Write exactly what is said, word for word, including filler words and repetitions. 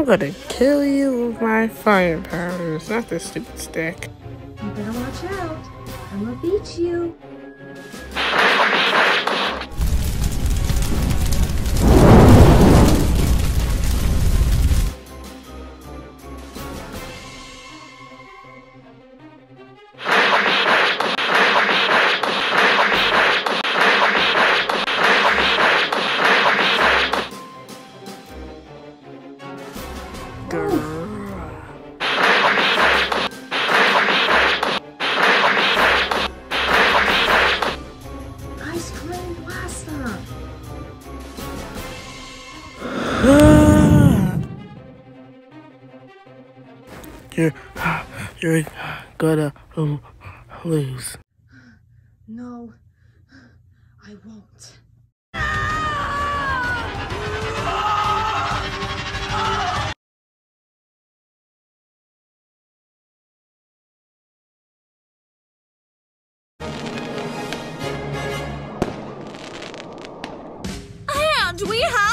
I'm gonna kill you with my fire powers, not this stupid stick. You better watch out. I'm gonna beat you. Ice cream blaster. You're, you're gonna lose. No, I won't. And we have